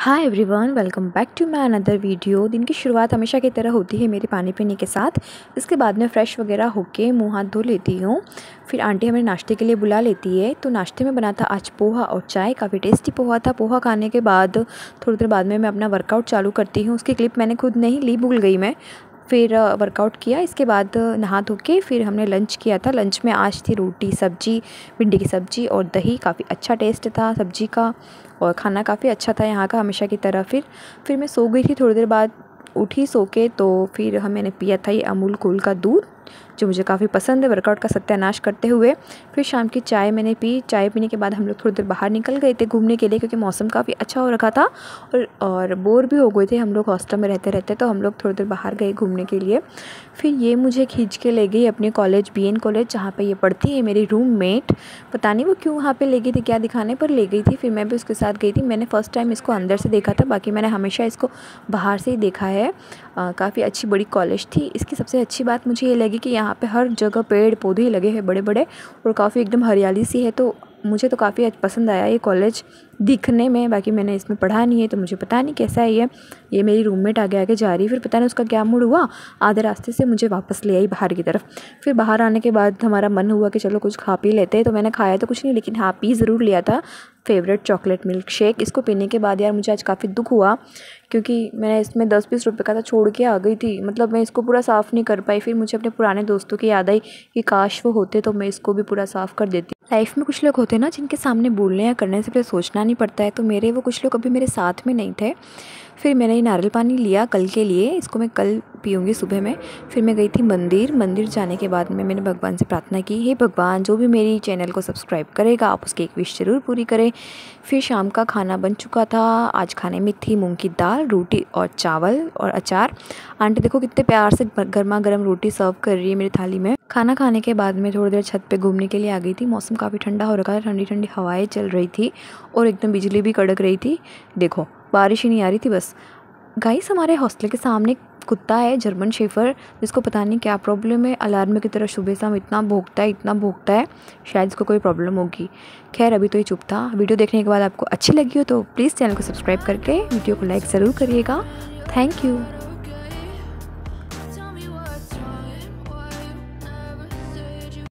Hi everyone, welcome back to my another video. दिन की शुरुआत हमेशा की तरह होती है मेरे पानी पीने के साथ। इसके बाद में फ़्रेश वगैरह होके मुंह हाथ धो लेती हूँ। फिर आंटी हमें नाश्ते के लिए बुला लेती है। तो नाश्ते में बना था आज पोहा और चाय। काफ़ी टेस्टी पोहा था। पोहा खाने के बाद थोड़ी देर बाद में मैं अपना वर्कआउट चालू करती हूँ। उसकी क्लिप मैंने खुद नहीं ली, भूल गई मैं। फिर वर्कआउट किया। इसके बाद नहा धो के फिर हमने लंच किया था। लंच में आज थी रोटी, सब्जी, भिंडी की सब्ज़ी और दही। काफ़ी अच्छा टेस्ट था सब्ज़ी का और खाना काफ़ी अच्छा था यहाँ का, हमेशा की तरह। फिर मैं सो गई थी। थोड़ी देर बाद उठी सो के, तो फिर मैंने पिया था ये अमूल कूल का दूध, जो मुझे काफ़ी पसंद है वर्कआउट का सत्यानाश करते हुए। फिर शाम की चाय मैंने पी। चाय पीने के बाद हम लोग थोड़ी देर बाहर निकल गए थे घूमने के लिए, क्योंकि मौसम काफ़ी अच्छा हो रखा था और बोर भी हो गए थे हम लोग हॉस्टल में रहते रहते। तो हम लोग थोड़ी देर बाहर गए घूमने के लिए। फिर ये मुझे खींच के ले गई अपने कॉलेज, BN कॉलेज, जहाँ पे ये पढ़ती है मेरी रूममेट। पता नहीं वो क्यों वहाँ पे ले गई थी, क्या दिखाने पर ले गई थी। फिर मैं भी उसके साथ गई थी। मैंने फ़र्स्ट टाइम इसको अंदर से देखा था, बाकी मैंने हमेशा इसको बाहर से ही देखा है। काफ़ी अच्छी बड़ी कॉलेज थी। इसकी सबसे अच्छी बात मुझे ये लगी कि यहाँ पे हर जगह पेड़ पौधे लगे हैं बड़े बड़े, और काफ़ी एकदम हरियाली सी है। तो मुझे तो काफ़ी पसंद आया ये कॉलेज दिखने में। बाकी मैंने इसमें पढ़ा नहीं है, तो मुझे पता नहीं कैसा है ये मेरी रूममेट आगे आगे जा रही है। फिर पता नहीं उसका क्या मूड हुआ, आधे रास्ते से मुझे वापस ले आई बाहर की तरफ। फिर बाहर आने के बाद हमारा मन हुआ कि चलो कुछ खा पी लेते हैं। तो मैंने खाया तो कुछ नहीं, लेकिन हाँ पी ज़रूर लिया था फेवरेट चॉकलेट मिल्क शेक। इसको पीने के बाद यार मुझे आज काफ़ी दुख हुआ, क्योंकि मैंने इसमें 10-20 रुपये का था, छोड़ के आ गई थी। मतलब मैं इसको पूरा साफ़ नहीं कर पाई। फिर मुझे अपने पुराने दोस्तों की याद आई कि काश वो होते तो मैं इसको भी पूरा साफ़ कर देती। लाइफ में कुछ लोग होते हैं ना, जिनके सामने बोलने या करने से पहले सोचना नहीं पड़ता है। तो मेरे वो कुछ लोग अभी मेरे साथ में नहीं थे। फिर मैंने ये नारियल पानी लिया कल के लिए, इसको मैं कल पीऊँगी सुबह में। फिर मैं गई थी मंदिर जाने के बाद में मैंने भगवान से प्रार्थना की, हे भगवान, जो भी मेरी चैनल को सब्सक्राइब करेगा आप उसकी एक विश ज़रूर पूरी करें। फिर शाम का खाना बन चुका था। आज खाने में थी मूंग की दाल, रोटी और चावल और अचार। आंटी देखो कितने प्यार से गर्मा गर्म रोटी सर्व कर रही है मेरी थाली में। खाना खाने के बाद में थोड़ी देर छत पे घूमने के लिए आ गई थी। मौसम काफ़ी ठंडा हो रखा था, ठंडी ठंडी हवाएं चल रही थी और एकदम बिजली भी कड़क रही थी। देखो बारिश ही नहीं आ रही थी बस। गाइस, हमारे हॉस्टल के सामने कुत्ता है, जर्मन शेफर, जिसको पता नहीं क्या प्रॉब्लम है। अलार्म की तरह सुबह शाम इतना भौंकता है, शायद इसको कोई प्रॉब्लम होगी। खैर अभी तो ये चुप था। वीडियो देखने के बाद आपको अच्छी लगी हो तो प्लीज़ चैनल को सब्सक्राइब करके वीडियो को लाइक ज़रूर करिएगा। Thank you.